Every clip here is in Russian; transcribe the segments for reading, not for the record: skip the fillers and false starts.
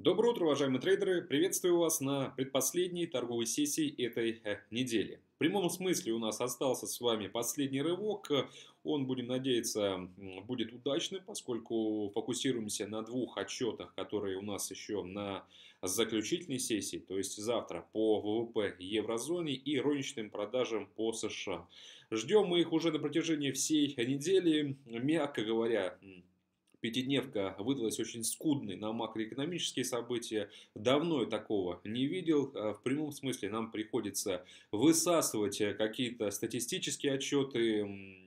Доброе утро, уважаемые трейдеры! Приветствую вас на предпоследней торговой сессии этой недели. В прямом смысле у нас остался с вами последний рывок. Он, будем надеяться, будет удачным, поскольку фокусируемся на двух отчетах, которые у нас еще на заключительной сессии, то есть завтра по ВВП еврозоне и розничным продажам по США. Ждем мы их уже на протяжении всей недели, мягко говоря. Пятидневка выдалась очень скудной на макроэкономические события. Давно я такого не видел. В прямом смысле нам приходится высасывать какие-то статистические отчеты,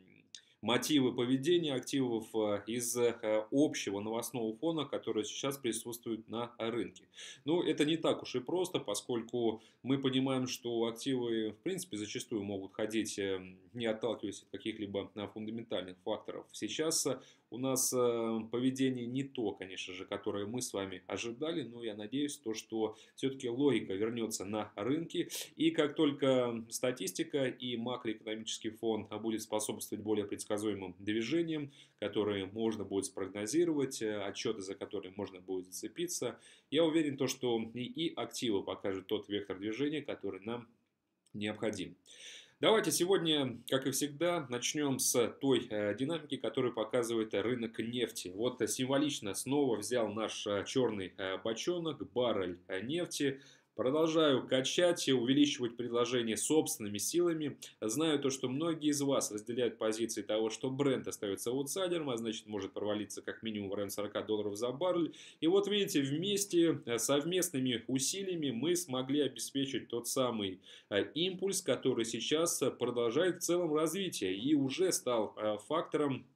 мотивы поведения активов из общего новостного фона, который сейчас присутствует на рынке. Но это не так уж и просто, поскольку мы понимаем, что активы в принципе зачастую могут ходить, не отталкиваясь от каких-либо фундаментальных факторов. Сейчас у нас поведение не то, конечно же, которое мы с вами ожидали, но я надеюсь, что все-таки логика вернется на рынки. И как только статистика и макроэкономический фон будет способствовать более предсказуемым движениям, которые можно будет спрогнозировать, отчеты, за которые можно будет зацепиться, я уверен, что и активы покажут тот вектор движения, который нам необходим. Давайте сегодня, как и всегда, начнем с той динамики, которую показывает рынок нефти. Вот символично снова взял наш черный бочонок, баррель нефти. Продолжаю качать и увеличивать предложение собственными силами. Знаю что многие из вас разделяют позиции того, что бренд остается аутсайдером, а значит может провалиться как минимум в районе $40 за баррель. И вот видите, вместе, совместными усилиями мы смогли обеспечить тот самый импульс, который сейчас продолжает в целом развитие и уже стал фактором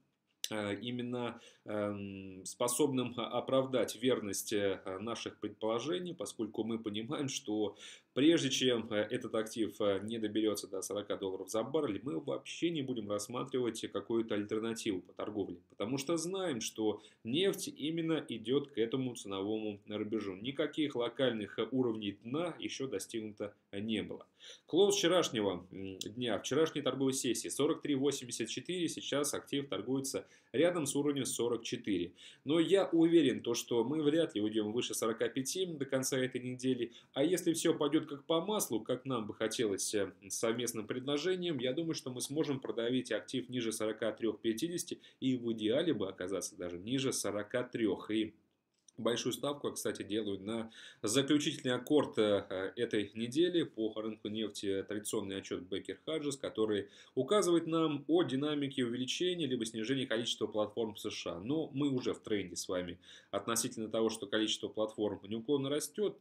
именно способным оправдать верность наших предположений, поскольку мы понимаем, что прежде чем этот актив не доберется до $40 за баррель, мы вообще не будем рассматривать какую-то альтернативу по торговле, потому что знаем, что нефть именно идет к этому ценовому рубежу. Никаких локальных уровней дна еще достигнуто не было. Клоуз вчерашнего дня, вчерашней торговой сессии 43.84, сейчас актив торгуется рядом с уровнем 44. Но я уверен, что мы вряд ли уйдем выше 45 до конца этой недели. А если все пойдет как по маслу, как нам бы хотелось совместным предложением, я думаю, что мы сможем продавить актив ниже 43.50 и в идеале бы оказаться даже ниже 43. И большую ставку, кстати, делаю на заключительный аккорд этой недели по рынку нефти, традиционный отчет Baker Hughes, который указывает нам о динамике увеличения либо снижения количества платформ в США. Но мы уже в тренде с вами относительно того, что количество платформ неуклонно растет.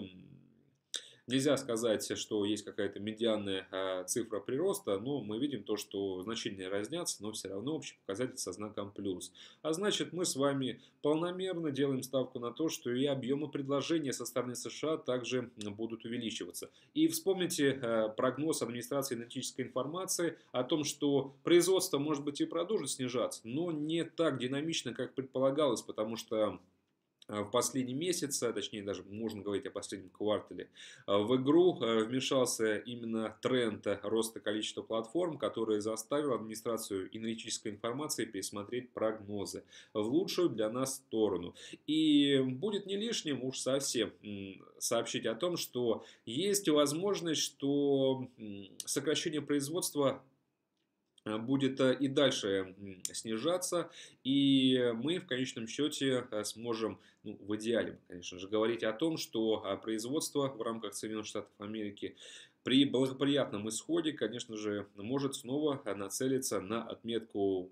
Нельзя сказать, что есть какая-то медианная цифра прироста, но мы видим что значения разнятся, но все равно общий показатель со знаком плюс. А значит, мы с вами полномерно делаем ставку на то, что и объемы предложения со стороны США также будут увеличиваться. И вспомните прогноз администрации аналитической информации о том, что производство может быть и продолжит снижаться, но не так динамично, как предполагалось, потому что в последний месяц, точнее даже можно говорить о последнем квартале, в игру вмешался именно тренд роста количества платформ, который заставил администрацию аналитической информации пересмотреть прогнозы в лучшую для нас сторону. И будет не лишним уж совсем сообщить о том, что есть возможность, что сокращение производства будет и дальше снижаться, и мы в конечном счете сможем, в идеале, конечно же, говорить о том, что производство в рамках Соединенных Штатов Америки при благоприятном исходе, конечно же, может снова нацелиться на отметку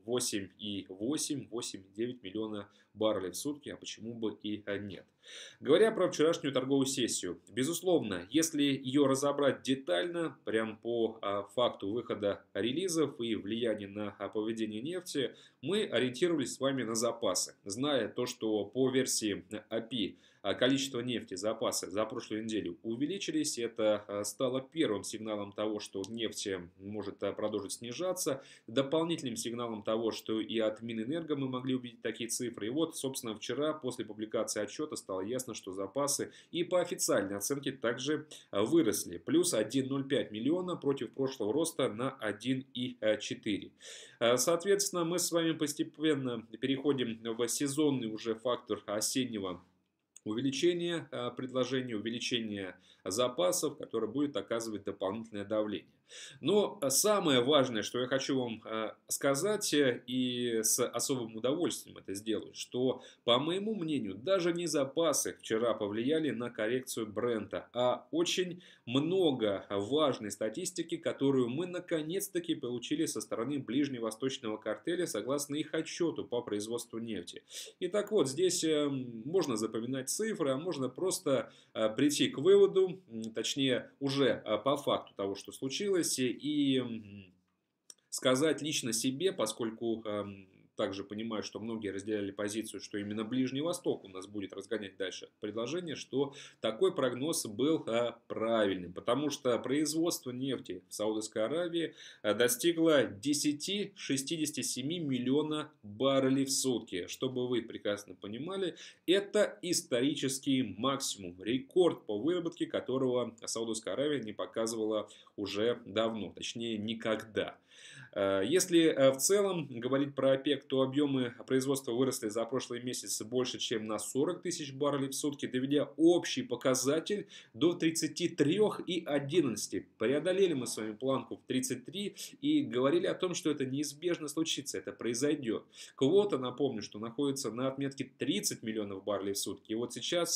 8,8-8,9 миллиона баррелей в сутки, а почему бы и нет. Говоря про вчерашнюю торговую сессию, безусловно, если ее разобрать детально, прям по факту выхода релизов и влияния на поведение нефти, мы ориентировались с вами на запасы, зная что по версии API количество нефти, запасы за прошлую неделю увеличились. Это стало первым сигналом того, что нефть может продолжить снижаться. Дополнительным сигналом того, что и от Минэнерго мы могли увидеть такие цифры. И вот, собственно, вчера после публикации отчета стало ясно, что запасы и по официальной оценке также выросли. Плюс 1,05 миллиона против прошлого роста на 1,4. Соответственно, мы с вами постепенно переходим в сезонный уже фактор осеннего увеличение предложения, увеличение запасов, которое будет оказывать дополнительное давление. Но самое важное, что я хочу вам сказать, и с особым удовольствием это сделаю, что, по моему мнению, даже не запасы вчера повлияли на коррекцию брента, а очень много важной статистики, которую мы наконец-таки получили со стороны ближневосточного картеля, согласно их отчету по производству нефти. Итак, вот здесь можно запоминать цифры, а можно просто прийти к выводу, точнее уже по факту того, что случилось, и сказать лично себе, поскольку также понимаю, что многие разделяли позицию, что именно Ближний Восток у нас будет разгонять дальше предложение, что такой прогноз был правильным, потому что производство нефти в Саудовской Аравии достигло 10,67 миллиона баррелей в сутки. Чтобы вы прекрасно понимали, это исторический максимум, рекорд по выработке, которого Саудовская Аравия не показывала уже давно, точнее никогда. Если в целом говорить про ОПЕК, то объемы производства выросли за прошлые месяцы больше, чем на 40 тысяч баррелей в сутки, доведя общий показатель до 33,11. Преодолели мы с вами планку в 33 и говорили о том, что это неизбежно случится, это произойдет. Квота, напомню, что находится на отметке 30 миллионов баррелей в сутки. И вот сейчас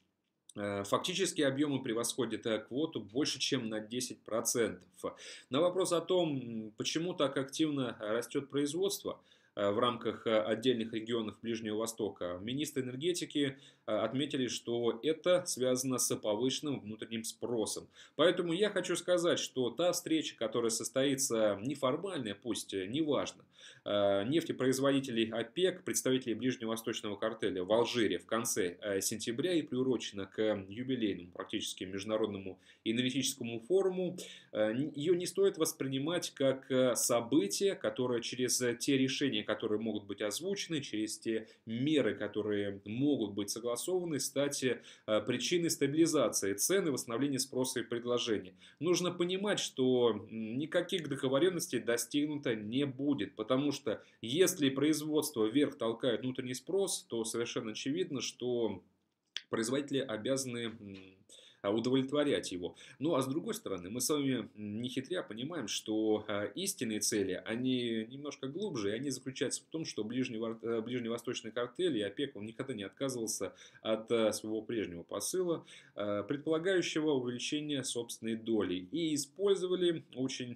фактически объемы превосходят квоту больше, чем на 10%. На вопрос о том, почему так активно растет производство в рамках отдельных регионов Ближнего Востока, министры энергетики отметили, что это связано с повышенным внутренним спросом. Поэтому я хочу сказать, что та встреча, которая состоится неформальная, пусть неважно, нефтепроизводителей ОПЕК, представителей Ближневосточного картеля в Алжире в конце сентября и приурочена к юбилейному практически международному энергетическому форуму, ее не стоит воспринимать как событие, которое через те решения, которые могут быть озвучены, через те меры, которые могут быть согласованы, стать причиной стабилизации цен и восстановления спроса и предложения. Нужно понимать, что никаких договоренностей достигнуто не будет, потому что если производство вверх толкает внутренний спрос, то совершенно очевидно, что производители обязаны удовлетворять его. Ну а с другой стороны, мы с вами не хитря понимаем, что истинные цели, они немножко глубже, и они заключаются в том, что ближневосточный картель и ОПЕК, он никогда не отказывался от своего прежнего посыла, предполагающего увеличение собственной доли, и использовали очень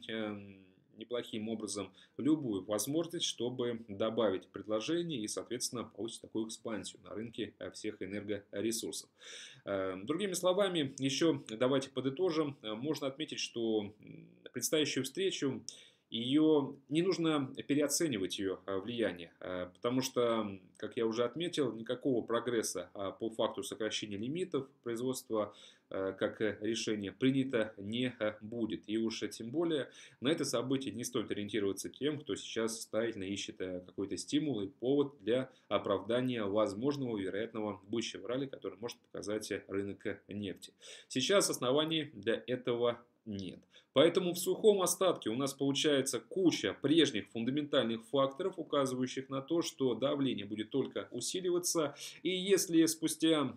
неплохим образом любую возможность, чтобы добавить предложение и, соответственно, получить такую экспансию на рынке всех энергоресурсов. Другими словами, еще давайте подытожим. Можно отметить, что предстоящую встречу, ее не нужно переоценивать ее влияние, потому что, как я уже отметил, никакого прогресса по факту сокращения лимитов производства как решение принято не будет. И уж тем более на это событие не стоит ориентироваться тем, кто сейчас старательно ищет какой-то стимул и повод для оправдания возможного вероятного будущего ралли, который может показать рынок нефти. Сейчас оснований для этого нет. Поэтому в сухом остатке у нас получается куча прежних фундаментальных факторов, указывающих на то, что давление будет только усиливаться. И если спустя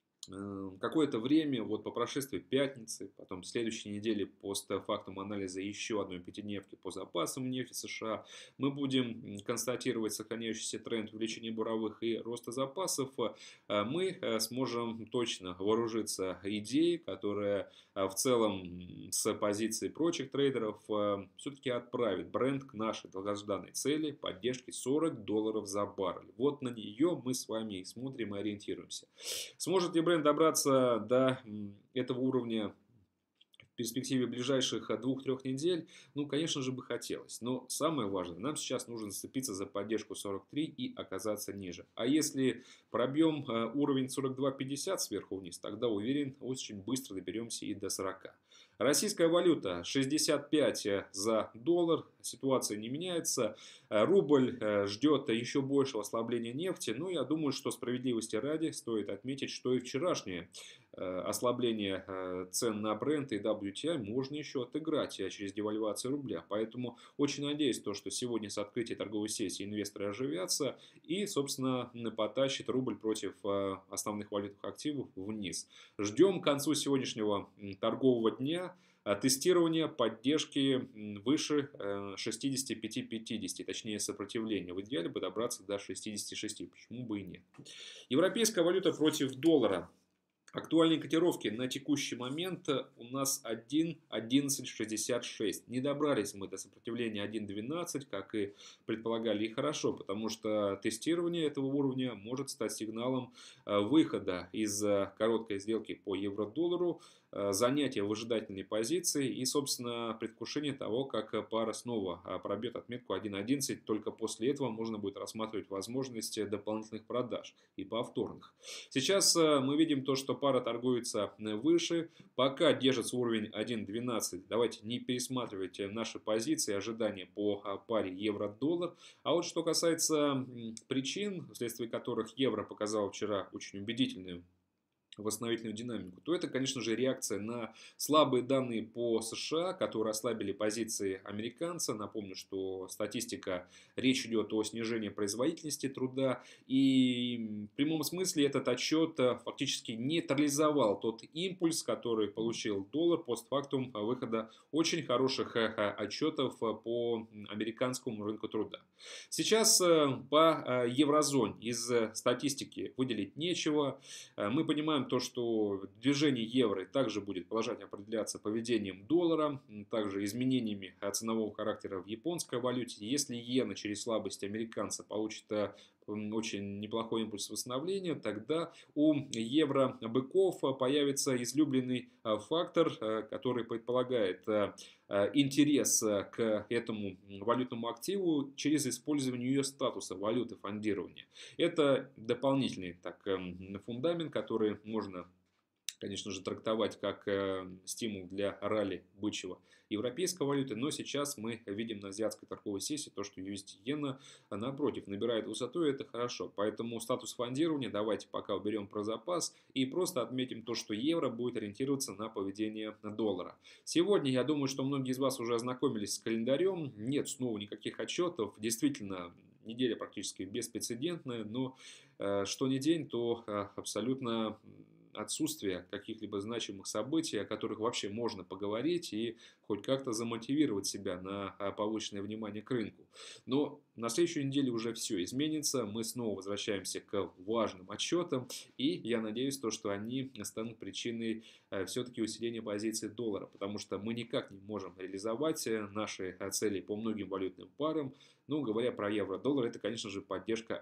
какое-то время, вот по прошествии пятницы, потом следующей недели постфактум анализа еще одной пятидневки по запасам нефти США, мы будем констатировать сохраняющийся тренд увеличения буровых и роста запасов, мы сможем точно вооружиться идеей, которая в целом с позиции прочих трейдеров все-таки отправит бренд к нашей долгожданной цели поддержки $40 за баррель. Вот на нее мы с вами и смотрим и ориентируемся. Сможет ли бренд добраться до этого уровня в перспективе ближайших 2-3 недель? Ну, конечно же, бы хотелось. Но самое важное, нам сейчас нужно зацепиться за поддержку 43 и оказаться ниже. А если пробьем уровень 42.50 сверху вниз, тогда, уверен, очень быстро доберемся и до 40. Российская валюта 65 за доллар. ситуация не меняется. Рубль ждет еще большего ослабления нефти. Но я думаю, что справедливости ради стоит отметить, что и вчерашнее ослабление цен на Brent и WTI можно еще отыграть через девальвацию рубля. Поэтому очень надеюсь, что сегодня с открытия торговой сессии инвесторы оживятся и, собственно, потащит рубль против основных валютных активов вниз. Ждем к концу сегодняшнего торгового дня тестирование поддержки выше 65-50, точнее сопротивления. В идеале бы добраться до 66, почему бы и нет. Европейская валюта против доллара. Актуальные котировки на текущий момент у нас 1.1166. Не добрались мы до сопротивления 1.12, как и предполагали, и хорошо, потому что тестирование этого уровня может стать сигналом выхода из короткой сделки по евро-доллару, занятия выжидательной позиции и, собственно, предвкушение того, как пара снова пробьет отметку 1.11. Только после этого можно будет рассматривать возможности дополнительных продаж и повторных. Сейчас мы видим то, что пара торгуется выше, пока держится уровень 1.12. Давайте не пересматривайте наши позиции, ожидания по паре евро-доллар. А вот что касается причин, вследствие которых евро показал вчера очень убедительную восстановительную динамику, то это, конечно же, реакция на слабые данные по США, которые ослабили позиции американца. Напомню, что статистика, речь идет о снижении производительности труда. И в прямом смысле этот отчет фактически нейтрализовал тот импульс, который получил доллар постфактум выхода очень хороших отчетов по американскому рынку труда. Сейчас по еврозоне из статистики выделить нечего. Мы понимаем то, что движение евро также будет положительно определяться поведением доллара, также изменениями ценового характера в японской валюте. Если иена через слабость американца получит очень неплохой импульс восстановления, тогда у евро-быков появится излюбленный фактор, который предполагает интерес к этому валютному активу через использование ее статуса валюты фондирования. Это дополнительный фундамент, который можно, конечно же, трактовать как стимул для ралли бычьего европейской валюты, но сейчас мы видим на азиатской торговой сессии то, что USD-иена напротив набирает высоту, и это хорошо. Поэтому статус фондирования давайте пока уберем про запас и просто отметим то, что евро будет ориентироваться на поведение доллара. Сегодня, я думаю, что многие из вас уже ознакомились с календарем, нет снова никаких отчетов, действительно, неделя практически беспрецедентная, но что ни день, то абсолютно отсутствие каких-либо значимых событий, о которых вообще можно поговорить и хоть как-то замотивировать себя на повышенное внимание к рынку. Но на следующей неделе уже все изменится, мы снова возвращаемся к важным отчетам, и я надеюсь, что они станут причиной все-таки усиления позиции доллара, потому что мы никак не можем реализовать наши цели по многим валютным парам. Ну, говоря про евро-доллар, это, конечно же, поддержка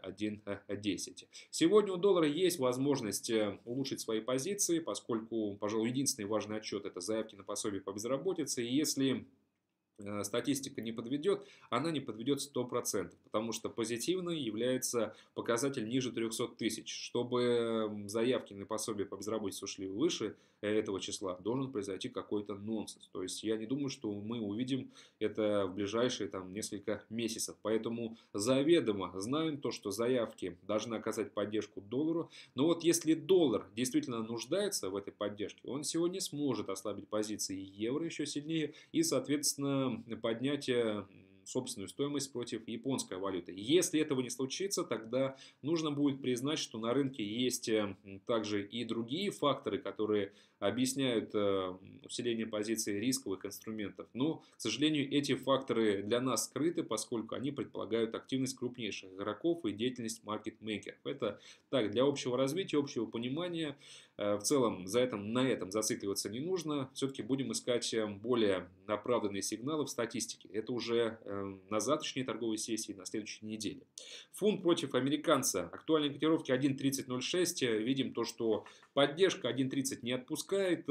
1.10. Сегодня у доллара есть возможность улучшить свои позиции, поскольку, пожалуй, единственный важный отчет – это заявки на пособие по безработице. И если статистика не подведет, она не подведет 100%, потому что позитивной является показатель ниже 300 тысяч. Чтобы заявки на пособие по безработице ушли выше этого числа, должен произойти какой-то нонсенс. То есть я не думаю, что мы увидим это в ближайшие несколько месяцев. Поэтому заведомо знаем то, что заявки должны оказать поддержку доллару. Но вот если доллар действительно нуждается в этой поддержке, он сегодня сможет ослабить позиции евро еще сильнее и, соответственно, поднятие собственную стоимость против японской валюты. Если этого не случится, тогда нужно будет признать, что на рынке есть также и другие факторы, которые объясняют усиление позиций рисковых инструментов. Но, к сожалению, эти факторы для нас скрыты, поскольку они предполагают активность крупнейших игроков и деятельность маркетмейкеров. Это так, для общего развития, общего понимания. В целом, на этом зацикливаться не нужно. Все-таки будем искать более оправданные сигналы в статистике. Это уже на завтрашней торговой сессии, на следующей неделе. Фунт против американца. Актуальные котировки 1.3006. Видим то, что поддержка 1.30 не отпускает.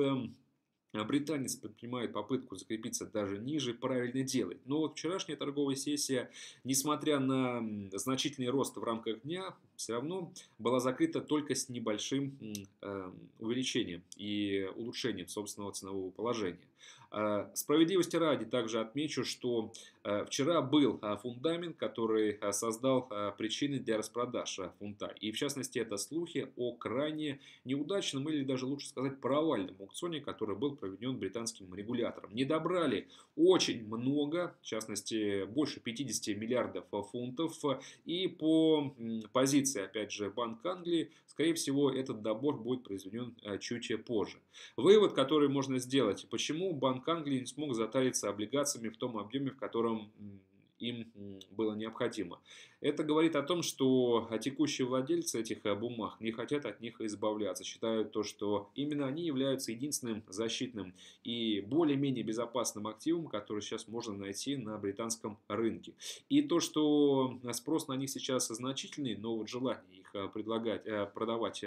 Британец предпринимает попытку закрепиться даже ниже, правильно делает. Но вот вчерашняя торговая сессия, несмотря на значительный рост в рамках дня, все равно была закрыта только с небольшим увеличением и улучшением собственного ценового положения. Справедливости ради также отмечу, что вчера был фундамент, который создал причины для распродаж фунта. И в частности это слухи о крайне неудачном или даже лучше сказать провальном аукционе, который был проведен британским регулятором. Не добрали очень много, в частности больше 50 миллиардов фунтов. И по позиции, опять же, Банк Англии, скорее всего, этот добор будет произведен чуть позже. Вывод, который можно сделать, почему Банк Англии не смог затариться облигациями в том объеме, в котором им было необходимо. Это говорит о том, что текущие владельцы этих бумаг не хотят от них избавляться. Считают то, что именно они являются единственным защитным и более-менее безопасным активом, который сейчас можно найти на британском рынке. И то, что спрос на них сейчас значительный, но вот желание их продавать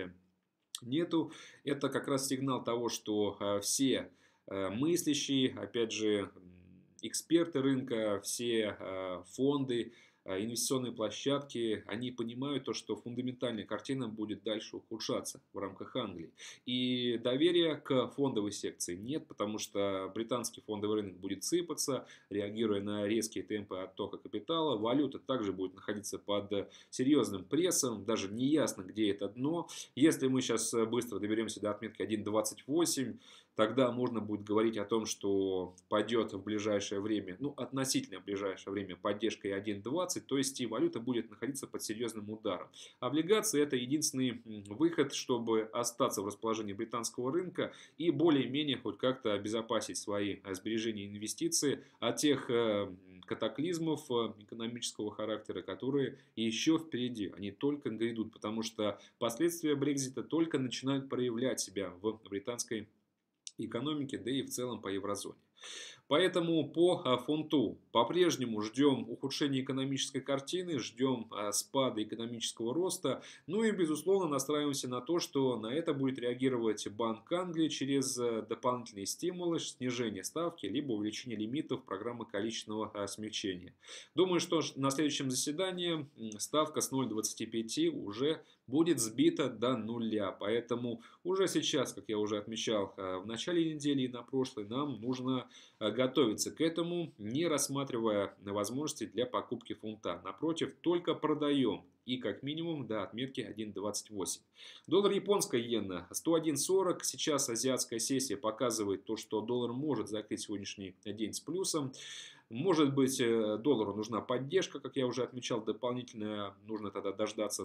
нету, это как раз сигнал того, что все мыслящие, опять же, эксперты рынка, все фонды, инвестиционные площадки, они понимают то, что фундаментальная картина будет дальше ухудшаться в рамках Англии. И доверия к фондовой секции нет, потому что британский фондовый рынок будет сыпаться, реагируя на резкие темпы оттока капитала. Валюта также будет находиться под серьезным прессом, даже не ясно, где это дно. Если мы сейчас быстро доберемся до отметки 1.28, тогда можно будет говорить о том, что пойдет в ближайшее время, ну относительно ближайшее время, поддержка 1.20, то есть и валюта будет находиться под серьезным ударом. Облигации — это единственный выход, чтобы остаться в расположении британского рынка и более-менее хоть как-то обезопасить свои сбережения и инвестиции от тех катаклизмов экономического характера, которые еще впереди, они только грядут, потому что последствия Брексита только начинают проявлять себя в британской экономике, да и в целом по еврозоне. Поэтому по фунту по-прежнему ждем ухудшения экономической картины, ждем спада экономического роста. Ну и, безусловно, настраиваемся на то, что на это будет реагировать Банк Англии через дополнительные стимулы, снижение ставки, либо увеличение лимитов программы количественного смягчения. Думаю, что на следующем заседании ставка с 0,25 уже будет сбита до нуля. Поэтому уже сейчас, как я уже отмечал в начале недели и на прошлой, нам нужно готовиться к этому, не рассматривая возможности для покупки фунта. Напротив, только продаем. И как минимум до отметки 1.28. Доллар японская иена 101.40. Сейчас азиатская сессия показывает то, что доллар может закрыть сегодняшний день с плюсом. Может быть, доллару нужна поддержка, как я уже отмечал, дополнительно нужно тогда дождаться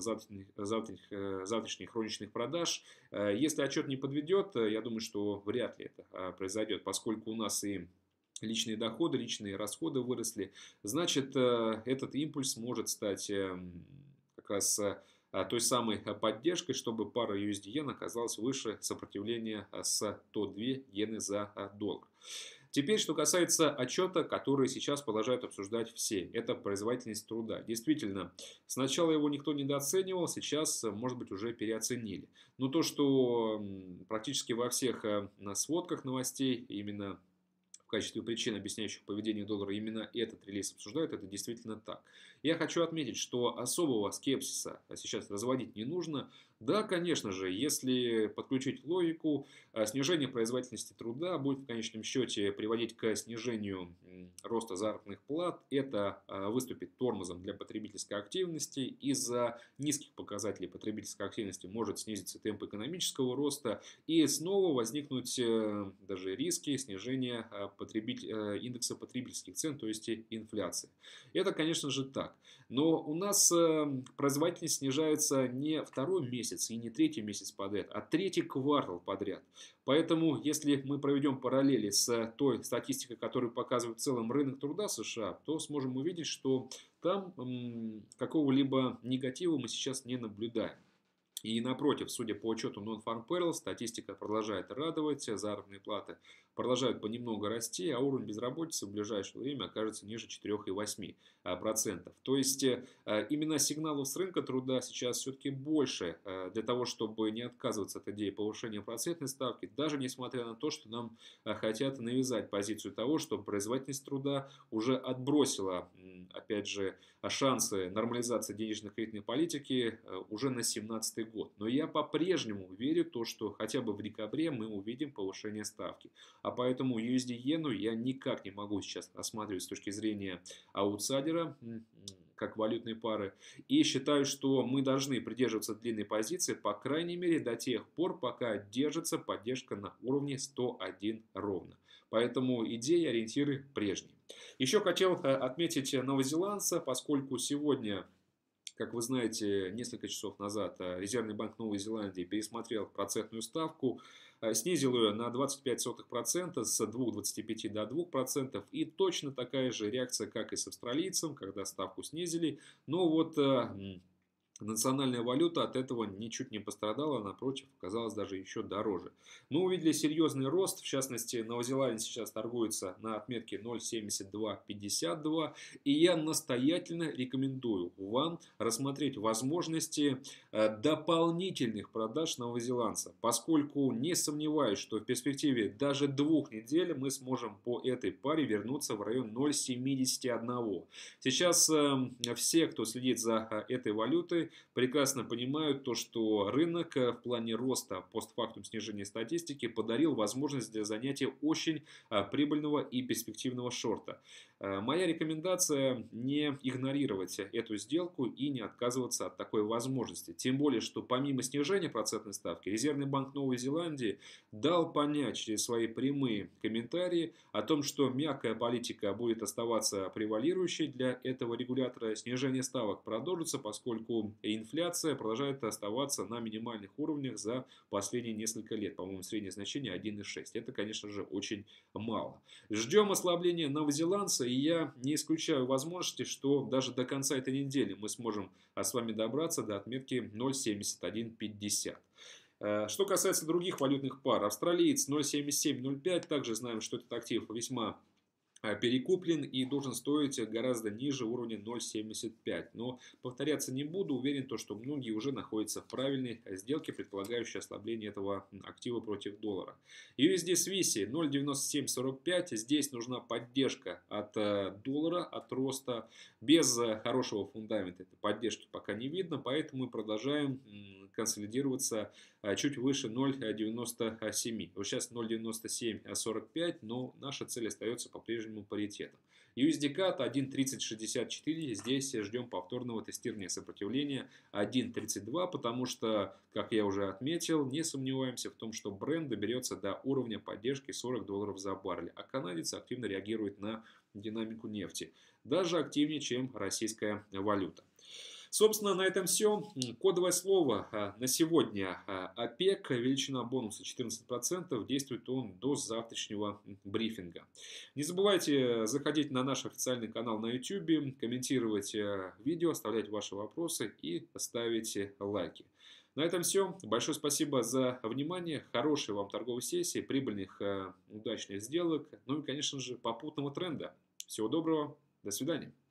завтрашних розничных продаж. Если отчет не подведет, я думаю, что вряд ли это произойдет, поскольку у нас и личные доходы, личные расходы выросли. Значит, этот импульс может стать как раз той самой поддержкой, чтобы пара USD-иен оказалась выше сопротивления 102 иены за доллар. Теперь, что касается отчета, который сейчас продолжают обсуждать все. Это производительность труда. Действительно, сначала его никто недооценивал, сейчас, может быть, уже переоценили. Но то, что практически во всех сводках новостей именно в качестве причин, объясняющих поведение доллара, именно этот релиз обсуждают, это действительно так. Я хочу отметить, что особого скепсиса сейчас разводить не нужно. Да, конечно же, если подключить логику, снижение производительности труда будет в конечном счете приводить к снижению роста заработных плат. Это выступит тормозом для потребительской активности. Из-за низких показателей потребительской активности может снизиться темп экономического роста. И снова возникнуть даже риски снижения индекса потребительских цен, то есть инфляции. Это, конечно же, так. Но у нас производительность снижается не второй месяц и не третий месяц подряд, а третий квартал подряд. Поэтому, если мы проведем параллели с той статистикой, которую показывает в целом рынок труда США, то сможем увидеть, что там какого-либо негатива мы сейчас не наблюдаем. И напротив, судя по отчету Non-Farm Payroll, статистика продолжает радовать, заработные платы продолжают понемногу расти, а уровень безработицы в ближайшее время окажется ниже 4,8%. То есть именно сигналов с рынка труда сейчас все-таки больше для того, чтобы не отказываться от идеи повышения процентной ставки, даже несмотря на то, что нам хотят навязать позицию того, что производительность труда уже отбросила опять же, шансы нормализации денежно-кредитной политики уже на 2017 год. Но я по-прежнему верю в то, что хотя бы в декабре мы увидим повышение ставки. А поэтому USD-иену я никак не могу сейчас рассматривать с точки зрения аутсайдера, как валютной пары. И считаю, что мы должны придерживаться длинной позиции, по крайней мере, до тех пор, пока держится поддержка на уровне 101 ровно. Поэтому идеи, ориентиры прежние. Еще хотел отметить новозеландца, поскольку сегодня, как вы знаете, несколько часов назад Резервный банк Новой Зеландии пересмотрел процентную ставку, снизил ее на 0,25% с 2,25 до 2%. И точно такая же реакция, как и с австралийцем, когда ставку снизили. Но вот национальная валюта от этого ничуть не пострадала, напротив, оказалась даже еще дороже. Мы увидели серьезный рост, в частности, Новозеландия сейчас торгуется на отметке 0,7252, и я настоятельно рекомендую вам рассмотреть возможности дополнительных продаж новозеландца, поскольку не сомневаюсь, что в перспективе даже 2 недель мы сможем по этой паре вернуться в район 0,71. Сейчас все, кто следит за этой валютой, прекрасно понимают то, что рынок в плане роста постфактум снижения статистики подарил возможность для занятия очень прибыльного и перспективного шорта. Моя рекомендация не игнорировать эту сделку и не отказываться от такой возможности. Тем более, что помимо снижения процентной ставки, Резервный банк Новой Зеландии дал понять через свои прямые комментарии о том, что мягкая политика будет оставаться превалирующей для этого регулятора. Снижение ставок продолжится, поскольку инфляция продолжает оставаться на минимальных уровнях за последние несколько лет. По-моему, среднее значение 1,6. Это, конечно же, очень мало. Ждем ослабления новозеландца, и я не исключаю возможности, что даже до конца этой недели мы сможем с вами добраться до отметки 0,7150. Что касается других валютных пар, австралиец 0,7705, также знаем, что этот актив весьма перекуплен и должен стоить гораздо ниже уровня 0,75. Но повторяться не буду, уверен, что многие уже находятся в правильной сделке, предполагающей ослабление этого актива против доллара. USD Swiss 0,9745. Здесь нужна поддержка от доллара, от роста. Без хорошего фундамента этой поддержки пока не видно, поэтому мы продолжаем консолидироваться чуть выше 0,97. Вот сейчас 0,9745, но наша цель остается по-прежнему паритетом. USD CAD 1.3064. Здесь ждем повторного тестирования сопротивления 1.32, потому что, как я уже отметил, не сомневаемся в том, что бренд доберется до уровня поддержки $40 за баррель, а канадец активно реагирует на динамику нефти, даже активнее, чем российская валюта. Собственно, на этом все. Кодовое слово на сегодня ОПЕК, величина бонуса 14%, действует он до завтрашнего брифинга. Не забывайте заходить на наш официальный канал на YouTube, комментировать видео, оставлять ваши вопросы и ставить лайки. На этом все. Большое спасибо за внимание, хорошей вам торговой сессии, прибыльных, удачных сделок, ну и, конечно же, попутного тренда. Всего доброго, до свидания.